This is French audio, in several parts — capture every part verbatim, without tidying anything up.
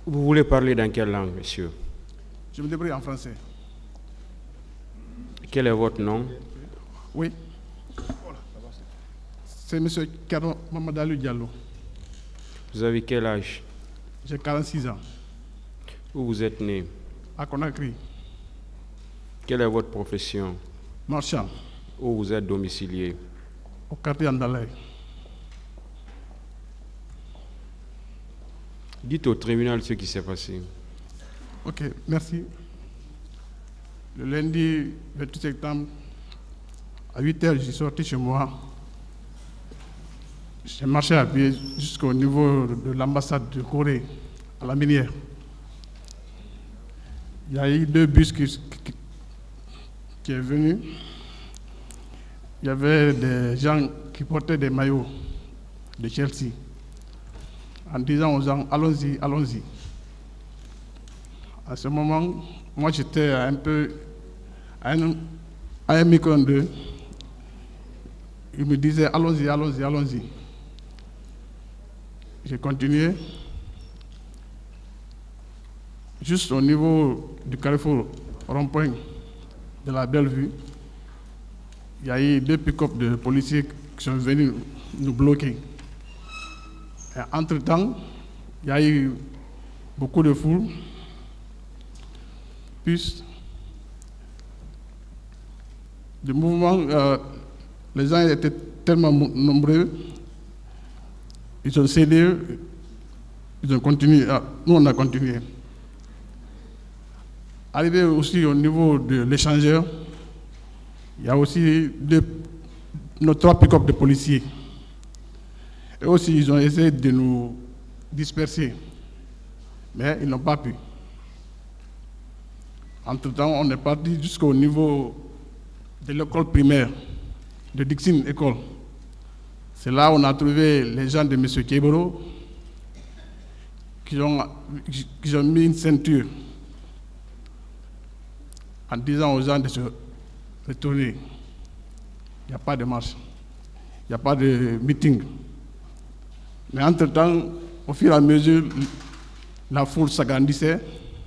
Vous voulez parler dans quelle langue, monsieur? Je me débrouille en français. Quel est votre nom? Oui. C'est M. Karo Mamadalou Diallo. Vous avez quel âge? J'ai quarante-six ans. Où vous êtes né? À Conakry. Quelle est votre profession? Marchand. Où vous êtes domicilié? Au quartier Andalay. Dites au tribunal ce qui s'est passé. Ok, merci. Le lundi vingt-huit septembre, à huit heures, je suis sorti chez moi. J'ai marché à pied jusqu'au niveau de l'ambassade de Corée, à la minière. Il y a eu deux bus qui, qui, qui sont venus. Il y avait des gens qui portaient des maillots de Chelsea, en disant aux gens, allons-y, allons-y. À ce moment, moi j'étais un peu à un, à un micro d'eux. Ils me disaient, allons-y, allons-y, allons-y. J'ai continué. Juste au niveau du carrefour rond-point de la Bellevue, il y a eu deux pick-up de policiers qui sont venus nous bloquer. Et entre-temps, il y a eu beaucoup de foule. Puis, le mouvement, euh, les gens étaient tellement nombreux, ils ont cédé, ils ont continué, ah, nous on a continué. Arrivé aussi au niveau de l'échangeur, il y a aussi deux, nos trois pick-up de policiers. Et aussi, ils ont essayé de nous disperser, mais ils n'ont pas pu. Entre-temps, on est parti jusqu'au niveau de l'école primaire, de Dixon École. C'est là où on a trouvé les gens de M. Keboro qui ont, qui ont mis une ceinture en disant aux gens de se retourner. Il n'y a pas de marche, il n'y a pas de meeting. Mais entre-temps, au fur et à mesure, la foule s'agrandissait.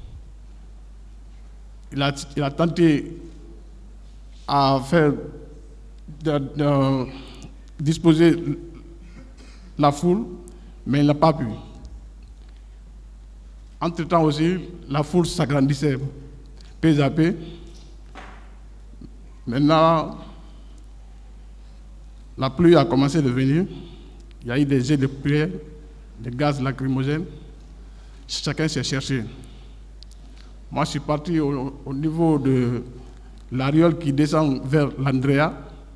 Il a, il a tenté à faire de, de, disposer la foule, mais il n'a pas pu. Entre-temps aussi, la foule s'agrandissait peu à peu. Maintenant, la pluie a commencé de venir. Il y a eu des jets de pluie, des gaz lacrymogènes. Chacun s'est cherché. Moi, je suis parti au, au niveau de l'aréole qui descend vers l'Andrea.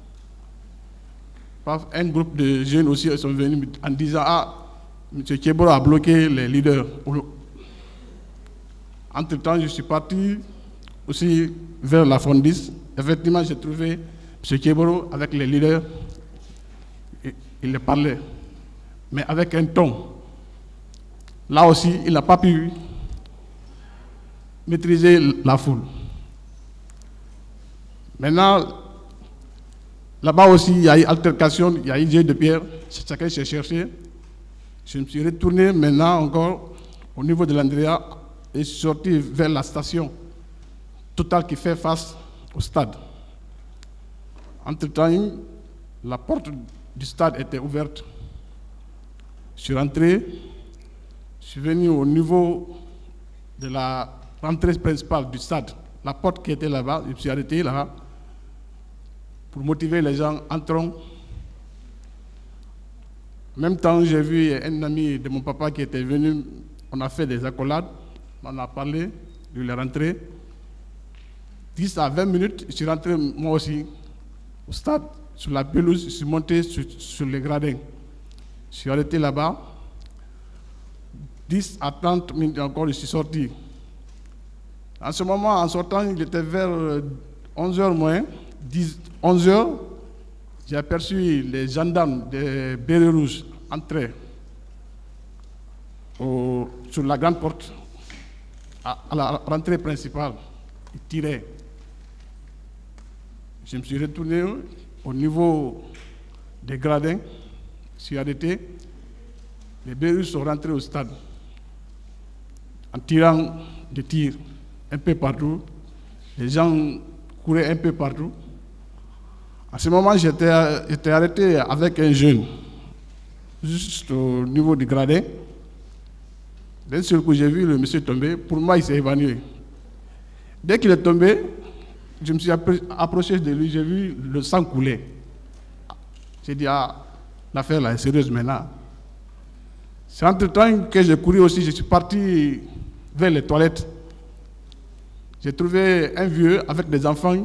Un groupe de jeunes aussi sont venus en disant « Ah, M. Keboro a bloqué les leaders ». Entre-temps, je suis parti aussi vers la Fondis. Effectivement, j'ai trouvé M. Keboro avec les leaders. Il les parlait, mais avec un ton. Là aussi, il n'a pas pu maîtriser la foule. Maintenant, là-bas aussi, il y a eu altercation, il y a eu jet de pierre, chacun s'est cherché. Je me suis retourné maintenant encore au niveau de l'Andrea et je suis sorti vers la station Total qui fait face au stade. Entre-temps, la porte du stade était ouverte. Je suis rentré, je suis venu au niveau de la rentrée principale du stade, la porte qui était là-bas, je me suis arrêté là pour motiver les gens, entrons. En même temps, j'ai vu un ami de mon papa qui était venu, on a fait des accolades, on a parlé, il est rentré. dix à vingt minutes, je suis rentré moi aussi au stade, sur la pelouse, je suis monté sur, sur les gradins. Je suis arrêté là-bas. dix à trente minutes encore, je suis sorti. En ce moment, en sortant, il était vers onze heures moins, dix, onze heures, j'ai aperçu les gendarmes des bérets rouges entrer au, sur la grande porte, à, à la rentrée principale. Ils tiraient. Je me suis retourné au niveau des gradins, je suis arrêté. Les bérets rouges sont rentrés au stade. en tirant des tirs un peu partout. Les gens couraient un peu partout. À ce moment, j'étais arrêté avec un jeune, juste au niveau du gradin. D'un seul coup, j'ai vu le monsieur tomber. Pour moi, il s'est évanoui. Dès qu'il est tombé, je me suis approché de lui, j'ai vu le sang couler. J'ai dit, ah, l'affaire là est sérieuse maintenant. C'est entre-temps que j'ai couru aussi, je suis parti vers les toilettes. J'ai trouvé un vieux avec des enfants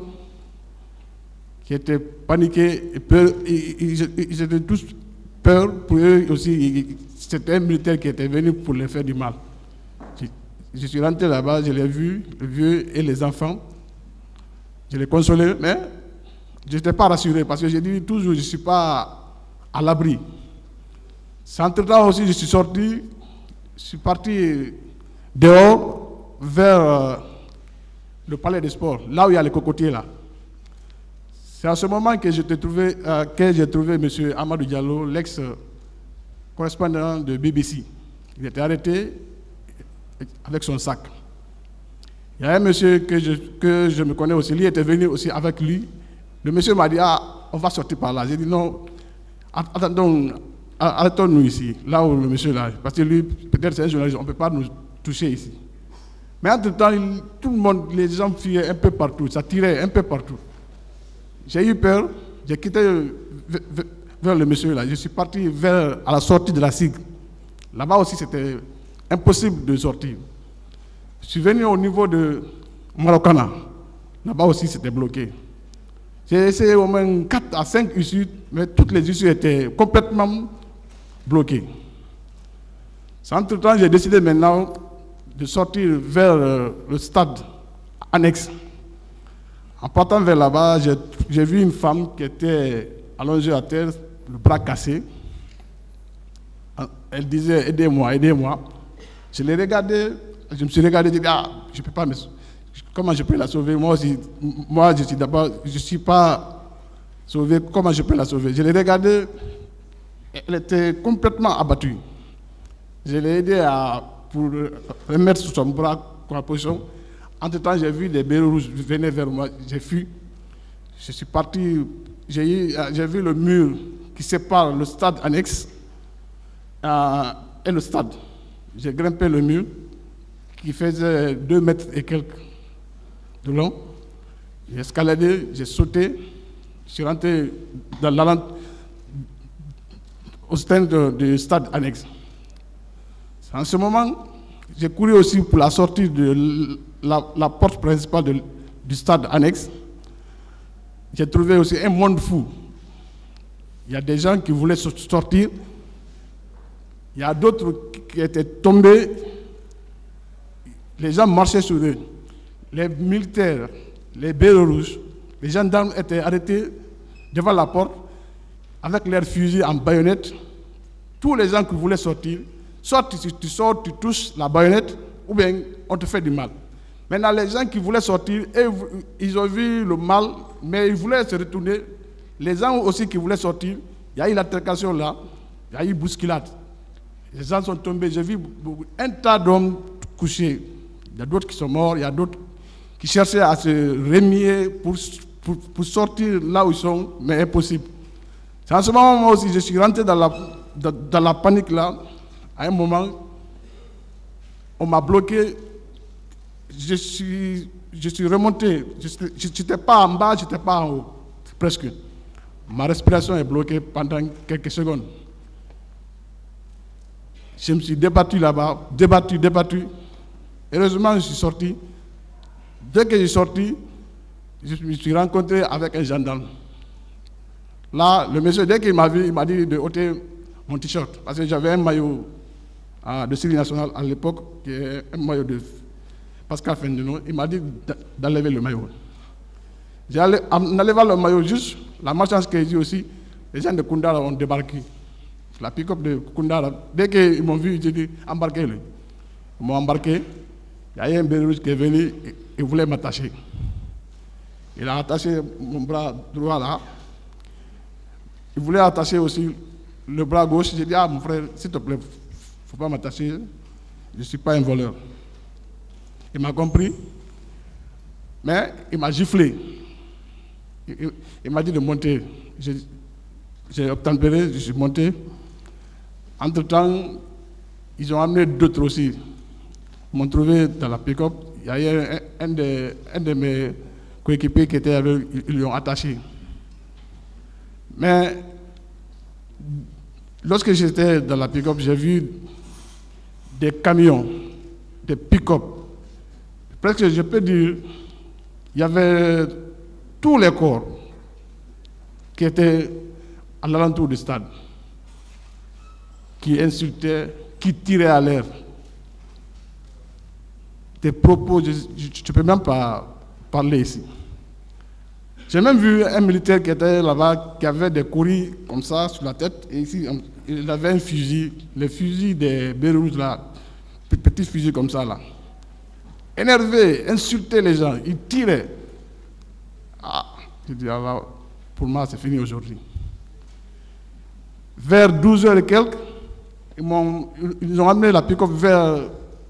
qui étaient paniqués et peur. Ils, ils, ils étaient tous peur pour eux aussi. C'était un militaire qui était venu pour les faire du mal. Je, je suis rentré là-bas, je l'ai vu, le vieux et les enfants. Je les consolais, mais je n'étais pas rassuré parce que j'ai dit toujours, je ne suis pas à l'abri. C'est entre-temps aussi, je suis sorti, je suis parti dehors vers euh, le palais des sports, là où il y a les cocotiers là. C'est à ce moment que j'ai trouvé, euh, que j'ai trouvé M. Amadou Diallo, l'ex-correspondant de B B C. Il était arrêté avec son sac. Il y a un monsieur que je, que je me connais aussi, lui était venu aussi avec lui. Le monsieur m'a dit, ah, on va sortir par là. J'ai dit, non, attendons, arrêtons-nous ici, là où le monsieur là, parce que lui, peut-être c'est un journaliste, on ne peut pas nous toucher ici. Mais entre-temps, tout le monde, les gens fuyaient un peu partout, ça tirait un peu partout. J'ai eu peur, j'ai quitté vers le monsieur là, je suis parti vers à la sortie de la S I G. Là-bas aussi, c'était impossible de sortir. Je suis venu au niveau de Marokana. Là-bas aussi, c'était bloqué. J'ai essayé au moins quatre à cinq issues, mais toutes les issues étaient complètement bloquées. Entre-temps, j'ai décidé maintenant de sortir vers euh, le stade annexe. En partant vers là-bas, j'ai vu une femme qui était allongée à terre, le bras cassé. Elle disait, aidez-moi, aidez-moi. Je l'ai regardé, je me suis regardé, je dit, ah, je ne peux pas me... Comment je peux la sauver? Moi aussi, moi, je suis d'abord, je ne suis pas sauvé, comment je peux la sauver? Je l'ai regardé, elle était complètement abattue. Je l'ai aidé à, pour remettre sur son bras en position. Entre-temps, j'ai vu des bérets rouges venir vers moi, j'ai fui. Je suis parti, j'ai vu le mur qui sépare le stade annexe euh, et le stade. J'ai grimpé le mur qui faisait deux mètres et quelques de long. J'ai escaladé, j'ai sauté, je suis rentré dans la au stand du stade annexe. En ce moment, j'ai couru aussi pour la sortie de la, la porte principale de, du stade annexe. J'ai trouvé aussi un monde fou. Il y a des gens qui voulaient sortir. Il y a d'autres qui étaient tombés. Les gens marchaient sur eux. Les militaires, les bérets rouges, les gendarmes étaient arrêtés devant la porte avec leurs fusils en baïonnette. Tous les gens qui voulaient sortir, soit tu, tu sors, tu touches la baïonnette, ou bien on te fait du mal. Maintenant, les gens qui voulaient sortir, ils ont vu le mal, mais ils voulaient se retourner. Les gens aussi qui voulaient sortir, il y a eu l'altercation là, il y a eu bousculade. Les gens sont tombés, j'ai vu un tas d'hommes couchés. Il y a d'autres qui sont morts, il y a d'autres qui cherchaient à se remuer pour, pour, pour sortir là où ils sont, mais impossible. C'est en ce moment moi aussi, je suis rentré dans la, dans, dans la panique là. À un moment, on m'a bloqué. Je suis, je suis remonté. Je n'étais pas en bas, je n'étais pas en haut, presque. Ma respiration est bloquée pendant quelques secondes. Je me suis débattu là-bas, débattu, débattu. Heureusement, je suis sorti. Dès que je suis sorti, je me suis rencontré avec un gendarme. Là, le monsieur, dès qu'il m'a vu, il m'a dit de ôter mon t-shirt. Parce que j'avais un maillot de série nationale à l'époque, qui est un maillot de Pascal Fendeno. Il m'a dit d'enlever le maillot. J'ai allé, en enlevant le maillot juste, la malchance que j'ai dit aussi, les gens de Koundara ont débarqué. La pick-up de Koundara, dès qu'ils m'ont vu, j'ai dit embarquez-le. Ils m'ont embarqué. Il y a un béret rouge qui est venu, il voulait m'attacher. Il a attaché mon bras droit là. Il voulait attacher aussi le bras gauche. J'ai dit, ah mon frère, s'il te plaît, il ne faut pas m'attacher. Je ne suis pas un voleur. Il m'a compris, mais il m'a giflé. Il, il, il m'a dit de monter. J'ai obtempéré, je suis monté. Entre-temps, ils ont amené d'autres aussi. Ils m'ont trouvé dans la pick-up. Il y a eu un, un, de, un de mes coéquipiers qui était avec eux, ils l'ont attaché. Mais lorsque j'étais dans la pick-up, j'ai vu des camions, des pick-up. Presque, je peux dire, il y avait tous les corps qui étaient à l'alentour du stade, qui insultaient, qui tiraient à l'air. Des propos, je ne peux même pas parler ici. J'ai même vu un militaire qui était là-bas, qui avait des couris comme ça sur la tête, et ici, il avait un fusil, le fusil des Beyrouth là, petit fusil comme ça là. Énervé, insultait les gens, il tirait. Ah, je dis, ah, pour moi, c'est fini aujourd'hui. Vers douze heures et quelques, ils, m'ont, ils ont amené la pick-up vers,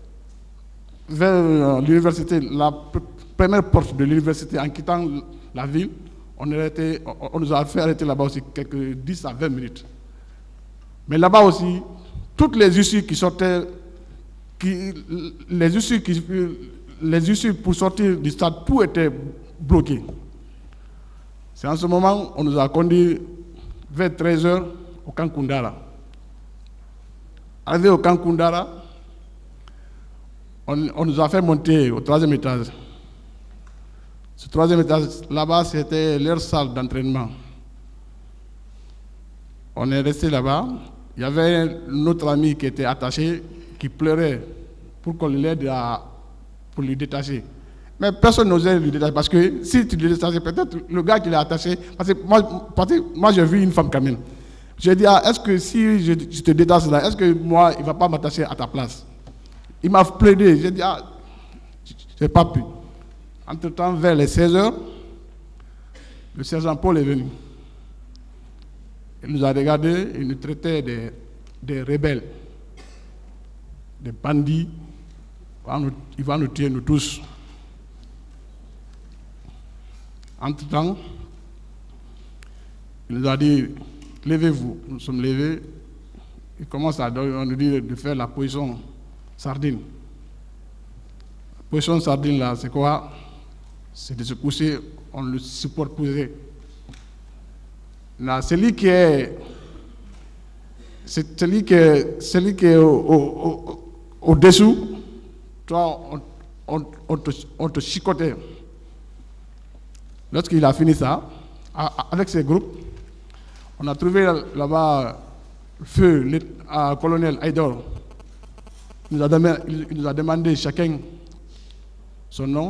vers l'université, la première porte de l'université, en quittant la ville. On, été, on nous a fait arrêter là-bas aussi quelques dix à vingt minutes. Mais là-bas aussi, toutes les issues qui sortaient, qui, les, issues qui, les issues pour sortir du stade, tout était bloqué. C'est en ce moment qu'on nous a conduits vers treize heures au camp Koundara. Arrivé au camp Koundara, on, on nous a fait monter au troisième étage. Ce troisième étage, là-bas, c'était leur salle d'entraînement. On est resté là-bas. Il y avait notre ami qui était attaché, qui pleurait pour qu'on l'aide à, pour lui détacher. Mais personne n'osait lui détacher, parce que si tu le détachais, peut-être le gars qui l'a attaché, parce que moi, parce que moi j'ai vu une femme quand même. J'ai dit, ah, est-ce que si je, je te détache là, est-ce que moi, il ne va pas m'attacher à ta place? Il m'a plaidé. J'ai dit, ah, je n'ai pas pu. Entre-temps, vers les seize heures, le sergent Paul est venu. Il nous a regardés, il nous traitait des, des rebelles, des bandits. Il va nous tuer, nous tous. Entre-temps, il nous a dit, levez-vous. Nous sommes levés. Il commence à nous dire de faire la position sardine. La position sardine, là, c'est quoi? C'est de se coucher, on le supporte poser. Là, celui qui est, c'est celui qui est, celui qui est au-dessous, au, au, toi, on, on, on, te, on te chicotait. Lorsqu'il a fini ça, avec ses groupes, on a trouvé là-bas le feu, le euh, colonel Haïdor. Il nous a demandé, il nous a demandé chacun son nom.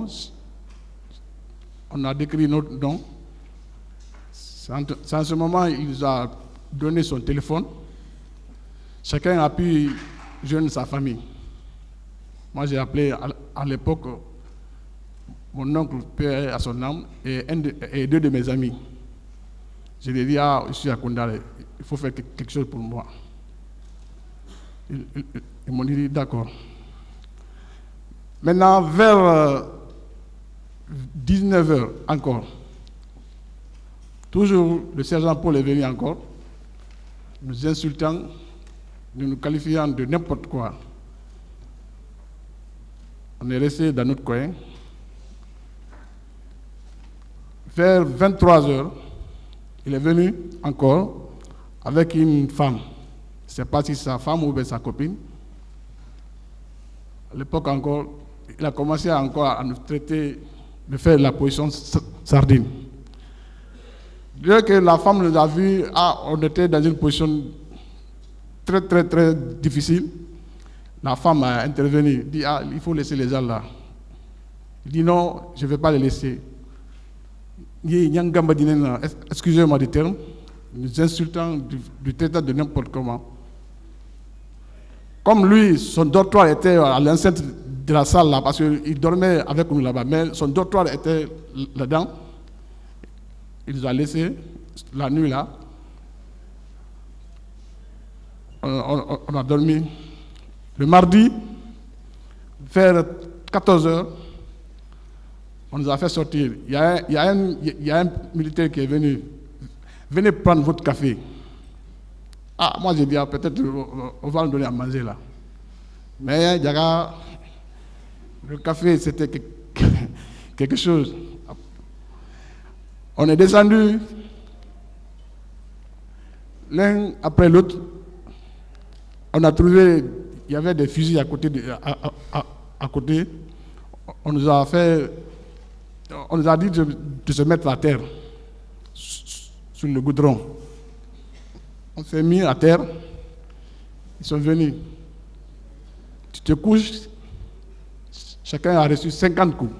On a décrit notre nom. C'est en ce moment il nous a donné son téléphone. Chacun a pu joindre sa famille. Moi, j'ai appelé à, à l'époque mon oncle, père à son âme, et, un de, et deux de mes amis. Je lui ai dit, ah, je suis à Koundara, il faut faire quelque chose pour moi. Ils, ils, ils m'ont dit, d'accord. Maintenant, vers euh, dix-neuf heures encore, toujours le sergent Paul est venu encore, nous insultant, nous nous qualifiant de n'importe quoi. On est resté dans notre coin. Vers vingt-trois heures, il est venu encore avec une femme. Je ne sais pas si c'est sa femme ou bien sa copine. À l'époque encore, il a commencé encore à nous traiter de faire la position sardine. Dès que la femme nous a vus, ah, on était dans une position très très très difficile. La femme a intervenu, dit, ah, il faut laisser les gens là. Il dit, non, je ne vais pas les laisser. Excusez-moi du terme, nous insultant du, du traitant de n'importe comment. Comme lui, son dortoir était à l'enceinte de la salle là, parce qu'il dormait avec nous là-bas, mais son dortoir était là-dedans. Il nous a laissé la nuit là. On, on, on a dormi. Le mardi, vers quatorze heures, on nous a fait sortir. Il y a un, il y a un, il y a un militaire qui est venu. Venez prendre votre café. Ah, moi j'ai dit, ah, peut-être on va nous donner à manger là. Mais Diaga, le café c'était quelque chose. On est descendu l'un après l'autre. On a trouvé, il y avait des fusils à côté, de, à, à, à côté. On nous a fait, on nous a dit de, de se mettre à terre, sur le goudron. On s'est mis à terre. Ils sont venus. Tu te couches, chacun a reçu cinquante coups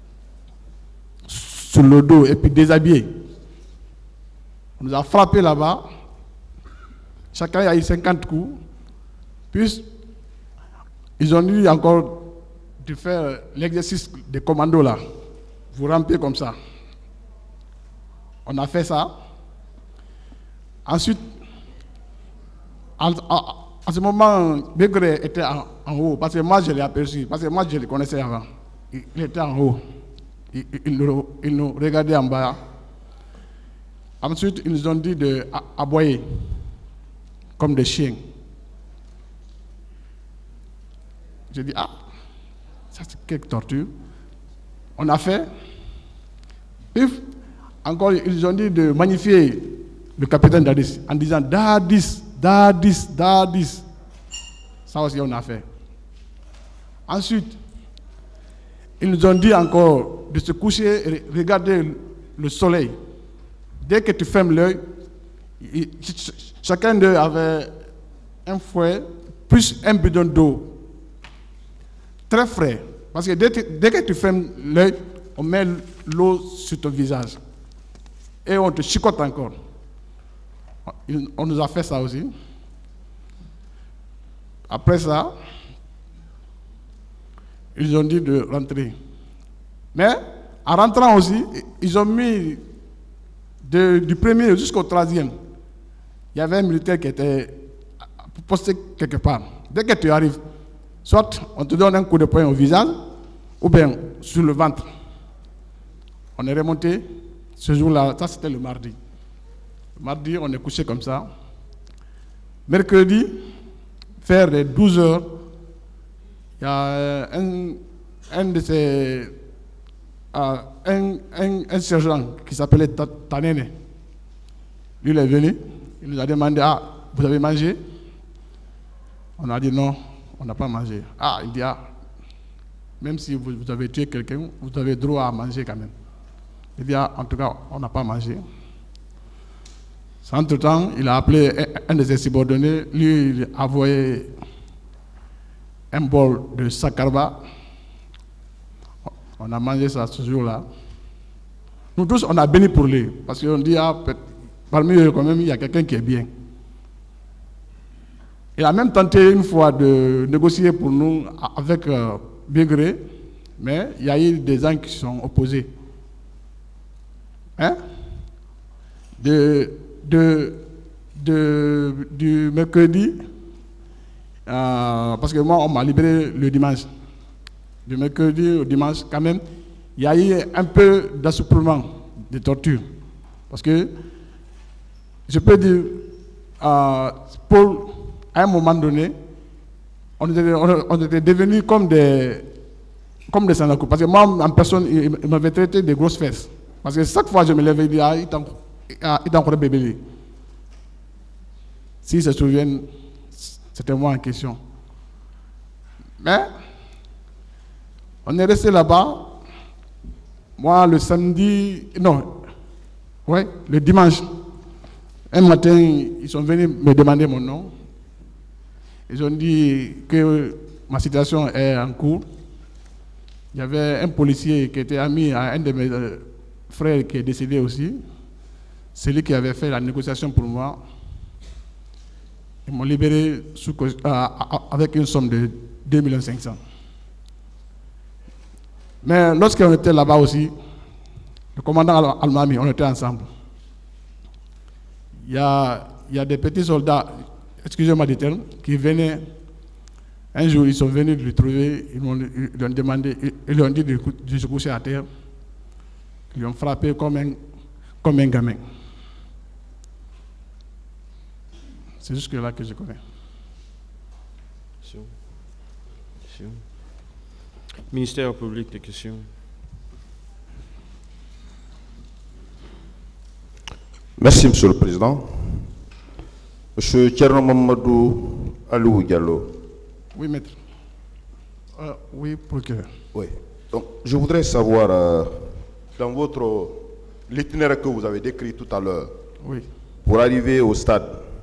sur le dos et puis déshabillé. On nous a frappé là-bas. Chacun a eu cinquante coups. Puis, ils ont eu encore de faire l'exercice des commandos là. Vous rampez comme ça. On a fait ça. Ensuite, en, en, en ce moment, Begré était en, en haut, parce que moi je l'ai aperçu, parce que moi je le connaissais avant. Il, il était en haut. Il, il, il, il nous regardait en bas. Ensuite, ils nous ont dit d'aboyer, comme des chiens. J'ai dit, ah, ça c'est quelque torture. On a fait. Puis, encore, ils ont dit de magnifier le capitaine Dadis en disant Dadis, Dadis, Dadis. Ça aussi, on a fait. Ensuite, ils nous ont dit encore de se coucher et regarder le soleil. Dès que tu fermes l'œil, chacun d'eux avait un fouet plus un bidon d'eau. Très frais. Parce que dès, dès que tu fermes l'œil, on met l'eau sur ton visage. Et on te chicote encore. On nous a fait ça aussi. Après ça, ils ont dit de rentrer. Mais, en rentrant aussi, ils ont mis de, du premier jusqu'au troisième. Il y avait un militaire qui était posté quelque part. Dès que tu arrives, soit on te donne un coup de poing au visage, ou bien sur le ventre. On est remonté, ce jour-là, ça c'était le mardi. Le mardi, on est couché comme ça. Mercredi, vers les douze heures, il y a un, un de ces... Euh, un, un, un sergent qui s'appelait Tanene. Lui, il est venu, il nous a demandé, ah, vous avez mangé? On a dit non, on n'a pas mangé. Ah, il dit, ah, même si vous, vous avez tué quelqu'un, vous avez droit à manger quand même. Il dit, ah, en tout cas, on n'a pas mangé. Entre-temps, il a appelé un de ses subordonnés, lui, il a envoyé un bol de sakarba. On a mangé ça ce jour-là. Nous tous, on a béni pour lui, parce qu'on dit, ah, parmi eux, quand même, il y a quelqu'un qui est bien. Il a même tenté une fois de négocier pour nous avec euh, Begré, mais il y a eu des gens qui sont opposés. Hein? De, de, de, du mercredi, euh, parce que moi, on m'a libéré le dimanche. Du mercredi au dimanche, quand même, il y a eu un peu d'assouplement, de torture. Parce que, je peux dire, euh, pour, à un moment donné, on était, on, on était devenus comme des, comme des sanakou. Parce que moi, en personne, il, il m'avait traité de grosses fesses. Parce que chaque fois que je me lève, il dit, ah, il est encore bébé. S'ils se souviennent, c'était moi en question. Mais, on est resté là-bas. Moi, le samedi, non, ouais, le dimanche, un matin, ils sont venus me demander mon nom. Ils ont dit que ma situation est en cours. Il y avait un policier qui était ami à un de mes frères qui est décédé aussi. C'est lui qui avait fait la négociation pour moi. Ils m'ont libéré sous, euh, avec une somme de deux millions cinq cents. Mais lorsqu'on était là-bas aussi, le commandant Almami, on était ensemble. Il y a, il y a des petits soldats, excusez-moi du terme, qui venaient Un jour, ils sont venus le trouver, ils, ils lui ont demandé, ils lui ont dit de, de se coucher à terre. Ils lui ont frappé comme un, comme un gamin. C'est jusque-là que je connais. Ministère public des questions. Merci, Monsieur le Président. Monsieur Thierno Mamadou Alou Diallo. Oui, maître. Euh, oui, procureur. Oui. Donc, je voudrais savoir, euh, dans votre l'itinéraire que vous avez décrit tout à l'heure, oui, pour arriver au stade,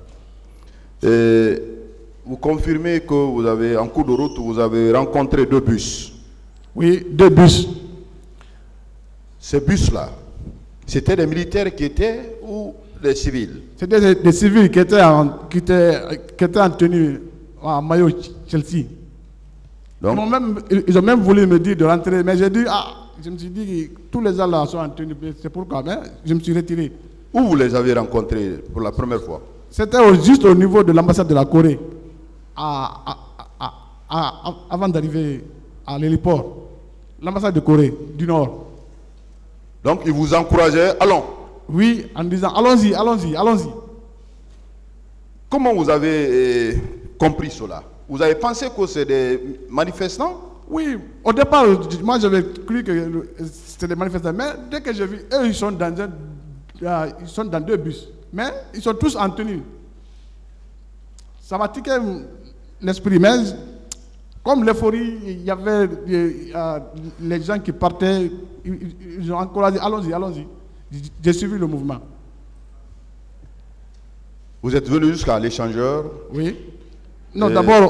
et vous confirmez que vous avez, en cours de route, vous avez rencontré deux bus. Oui, deux bus. Ces bus-là, c'était des militaires qui étaient ou des civils? C'était des, des civils qui étaient en, qui étaient, qui étaient en tenue en maillot Chelsea. Donc, ils, ont même, ils ont même voulu me dire de rentrer, mais j'ai dit, ah, je me suis dit, tous les gens là sont en tenue, c'est pourquoi, mais je me suis retiré. où vous les avez rencontrés pour la première fois? C'était au, juste au niveau de l'ambassade de la Corée, à, à, à, à, à, avant d'arriver à l'héliport. L'ambassade de Corée du Nord. Donc, ils vous encourageaient, allons. Oui, en disant, allons-y, allons-y, allons-y. Comment vous avez euh, compris cela? Vous avez pensé que c'est des manifestants? Oui, au départ, moi j'avais cru que c'était des manifestants, mais dès que j'ai vu, eux ils sont dans, un, euh, ils sont dans deux bus, mais ils sont tous en tenue. Ça m'a tiqué l'esprit, mais comme l'euphorie, il y avait euh, les gens qui partaient, ils, ils ont encouragé, allons-y, allons-y. J'ai suivi le mouvement. Vous êtes venu jusqu'à l'échangeur? Oui. Non, Et... d'abord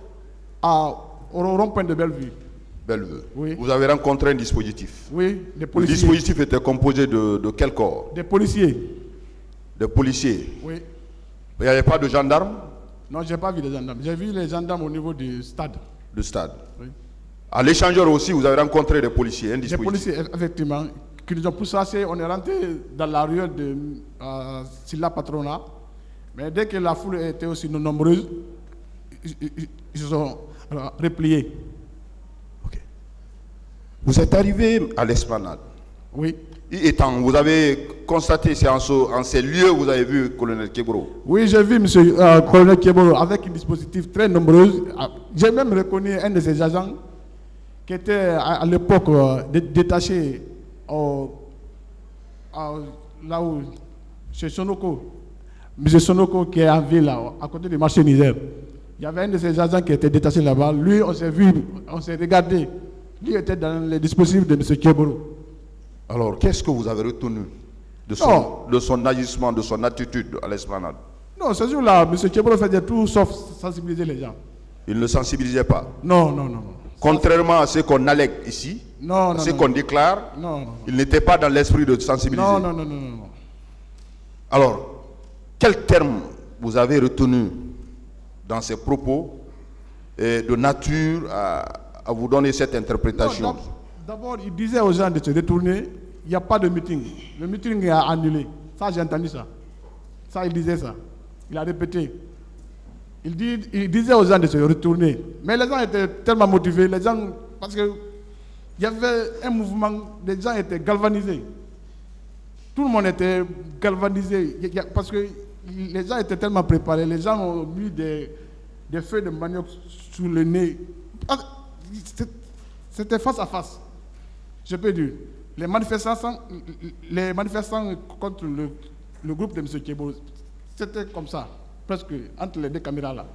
au rond-point de Bellevue. Bellevue. Oui. Vous avez rencontré un dispositif? Oui, des policiers. Le dispositif était composé de, de quel corps? Des policiers. Des policiers? Oui. Il n'y avait pas de gendarmes? Non, je n'ai pas vu les gendarmes. J'ai vu les gendarmes au niveau du stade. Du stade. Oui. À l'échangeur aussi, vous avez rencontré des policiers, un dispositif? Des policiers, effectivement, qui nous ont poussé. On est rentré dans la ruelle de euh, Silla Patrona. Mais dès que la foule était aussi nombreuse, ils, ils, ils se sont euh, repliés. Okay. Vous êtes arrivé à l'esplanade? Oui. Et étant, vous avez constaté, c'est en, ce, en ces lieux vous avez vu le colonel Keboro? Oui, j'ai vu M. Euh, colonel Keboro avec un dispositif très nombreux. J'ai même reconnu un de ses agents qui était à, à l'époque euh, détaché au, à, là où, chez Sonoko. M. Sonoko qui est en ville, là, à côté du marché Niger. Il y avait un de ses agents qui était détaché là-bas. Lui, on s'est vu, on s'est regardé. Lui était dans les dispositifs de M. Keboro. Alors, qu'est-ce que vous avez retenu de son, de son agissement, de son attitude à l'esplanade? Non, ce jour-là, M. Keboro faisait tout sauf sensibiliser les gens. Il ne sensibilisait pas? Non, non, non. Contrairement à ce qu'on allègue ici, non, à non, ce non, qu'on non. déclare, non, non, non. il n'était pas dans l'esprit de sensibiliser. Non, non, non, non, non. Alors, quel terme vous avez retenu dans ces propos et de nature à, à vous donner cette interprétation? D'abord, il disait aux gens de se retourner, il n'y a pas de meeting. Le meeting est annulé. Ça, j'ai entendu ça. Ça, il disait ça. Il a répété. Il, dit, il disait aux gens de se retourner. Mais les gens étaient tellement motivés, les gens, parce qu'il y avait un mouvement, les gens étaient galvanisés. Tout le monde était galvanisé, parce que les gens étaient tellement préparés, les gens ont mis des, des feuilles de manioc sous le nez. C'était face à face. Je peux dire, les manifestants, les manifestants contre le, le groupe de M. Keboro, c'était comme ça, presque entre les deux caméras là.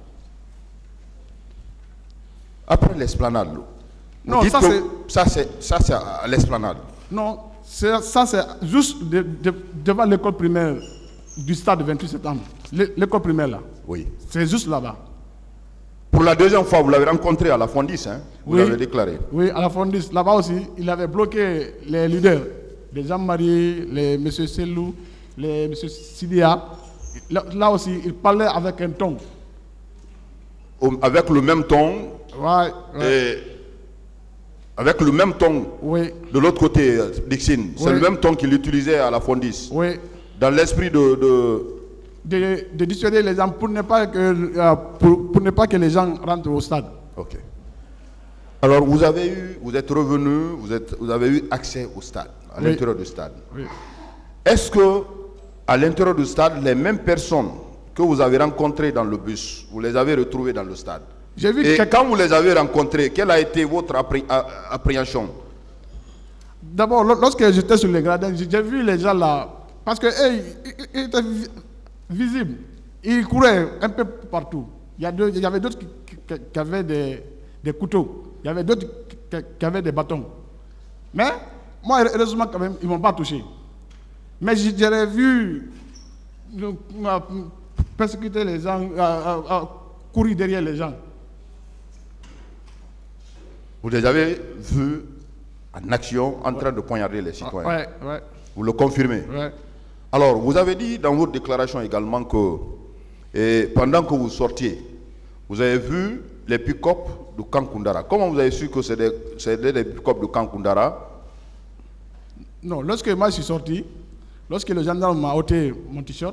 Après l'esplanade, non, ça c'est ça c'est ça c'est à l'esplanade. Non, ça c'est juste de, de, devant l'école primaire du stade vingt-huit septembre. L'école primaire là. Oui. C'est juste là-bas. Pour la deuxième fois, vous l'avez rencontré à la Fondis, hein? Vous oui, l'avez déclaré. Oui, à la Fondis. Là-bas aussi, il avait bloqué les leaders, les Jean-Marie, les M. Selou, les M. Sidia. Là, là aussi, il parlait avec un ton. Au, avec le même ton. Ouais, ouais. Et avec le même ton. Oui. De l'autre côté, Dixine. Oui. C'est le même ton qu'il utilisait à la Fondis. Oui. Dans l'esprit de... de De, de dissuader les gens pour ne pas que, euh, pour, pour ne pas que les gens rentrent au stade. Ok. Alors, vous avez eu, vous êtes revenu, vous, êtes, vous avez eu accès au stade, à Oui. l'intérieur du stade. Oui. Est-ce que, à l'intérieur du stade, les mêmes personnes que vous avez rencontrées dans le bus, vous les avez retrouvées dans le stade? J'ai vu Et que- quand vous les avez rencontrées, quelle a été votre appré- a- appréhension? D'abord, lo- lorsque j'étais sur les gradins, j'ai j'ai vu les gens là, parce que eux, ils, ils- ils étaient vi- visibles. Ils couraient un peu partout. Il y, a deux- il y avait d'autres qui, qui- qui avaient des, des couteaux. Il y avait d'autres qui, qui avaient des bâtons. Mais, moi, heureusement, quand même, ils ne m'ont pas touché. Mais j'ai- j'aurais vu donc, euh, persécuter les gens, euh, euh, euh, courir derrière les gens. Vous les avez vus en action, en train de poignarder les citoyens. Ouais, ouais, Vous le confirmez? ouais. Alors, vous avez dit dans votre déclaration également que et pendant que vous sortiez, vous avez vu les pick-up de Kankundara. Comment vous avez su que c'était des, des pick-up de Kankundara? Non, lorsque moi je suis sorti, lorsque le gendarme m'a ôté mon t-shirt,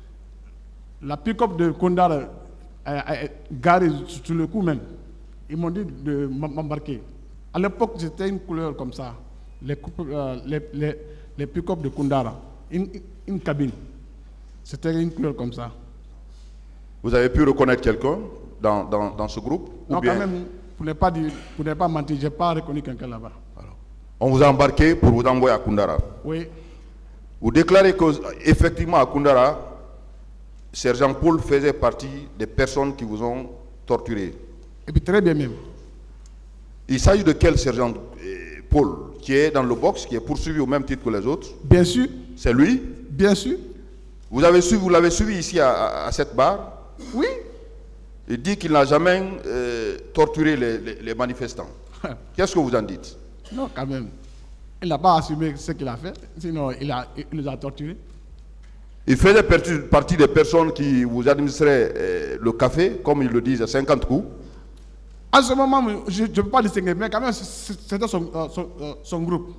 la pick-up de Kundara a, a- a garé sur le coup même. Ils m'ont dit de m'em- m'embarquer. À l'époque, c'était une couleur comme ça. Les, coupe- euh, les, les, les pick-up de Kundara. Une, une cabine. C'était une couleur comme ça. Vous avez pu reconnaître quelqu'un dans, dans, dans ce groupe? Ou Non, bien quand même, pour ne pas, dire, pour ne pas mentir, je n'ai pas reconnu quelqu'un là-bas. on vous a embarqué pour vous envoyer à Kundara? Oui, Vous déclarez que effectivement à Kundara, Sergent Paul faisait partie des personnes qui vous ont torturé. et puis très bien même. Il s'agit de quel Sergent euh, Paul qui est dans le box, qui est poursuivi au même titre que les autres? Bien sûr, C'est lui? bien sûr. Vous avez suivi, vous l'avez suivi ici à, à- à cette barre? Oui. Il dit qu'il n'a jamais euh, torturé les, les- les manifestants. Qu'est-ce que vous en dites? Non, quand même. Il n'a pas assumé ce qu'il a fait, sinon il, a, il nous a torturés. Il faisait partie, partie des personnes qui vous administraient euh, le café, comme ils le disent, à cinquante coups. En ce moment, je ne peux pas distinguer, mais quand même, c'est- c'était son, euh, son, euh, son groupe.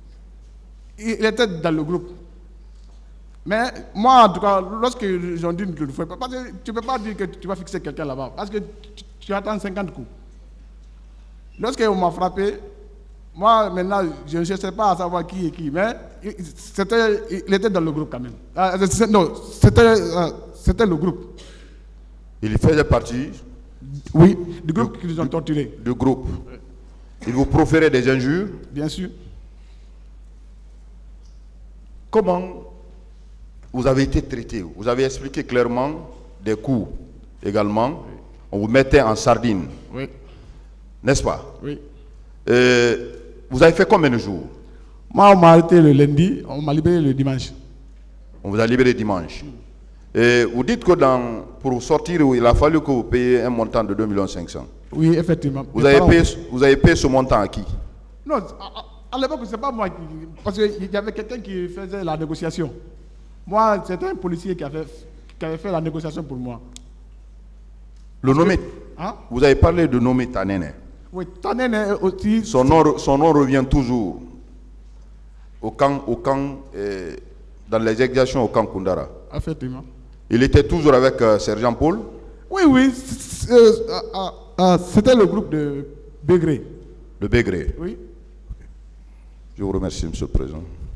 Il, il était dans le groupe. Mais moi, en tout cas, lorsque j'en dis que parce que tu ne peux pas dire que tu vas fixer quelqu'un là-bas, parce que tu, tu attends cinquante coups. Lorsqu'on m'a frappé, moi, maintenant, je ne sais pas à savoir qui est qui, mais il, c'était, il était dans le groupe quand même. Ah, c'est- non, c'était, euh, c'était le groupe. Il faisait partie Oui, du groupe qui nous ont torturés, du groupe. Il vous proférait des injures. bien sûr. Comment vous avez été traité? Vous avez expliqué clairement des coups également. On vous mettait en sardine, Oui, n'est-ce pas? oui. Euh, vous avez fait combien de jours? Moi, on m'a arrêté le lundi, on m'a libéré le dimanche. On vous a libéré dimanche. Et vous dites que dans, pour sortir, il a fallu que vous payiez un montant de deux millions cinq cents. Oui, effectivement. Vous Mes avez, parents- payé, vous avez payé ce montant à qui? Non, à, à- à l'époque, ce n'est pas moi qui. Parce qu'il y avait quelqu'un qui faisait la négociation. Moi, c'était un policier qui avait, qui avait fait la négociation pour moi. Le nommé. Hein? Vous avez parlé de nommé Tanene. Oui, Tanen est aussi. Son nom, son nom revient toujours au camp, au camp euh, dans les exactions au camp Kundara. Effectivement. Il était toujours avec euh, Sergent Paul. Oui, oui. c'est- euh, euh, euh, c'était le groupe de Bégré. Le Bégré. Oui. Je vous remercie, Monsieur le Président.